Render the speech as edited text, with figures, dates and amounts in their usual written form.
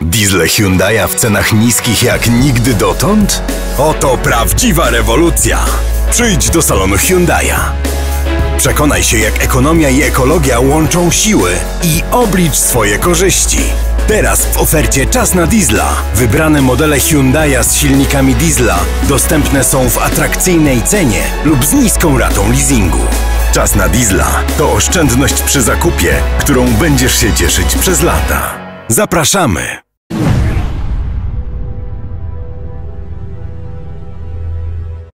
Diesle Hyundai'a w cenach niskich jak nigdy dotąd? Oto prawdziwa rewolucja! Przyjdź do salonu Hyundai'a. Przekonaj się, jak ekonomia i ekologia łączą siły i oblicz swoje korzyści. Teraz w ofercie czas na diesla. Wybrane modele Hyundai'a z silnikami diesla dostępne są w atrakcyjnej cenie lub z niską ratą leasingu. Czas na diesla to oszczędność przy zakupie, którą będziesz się cieszyć przez lata. Zapraszamy!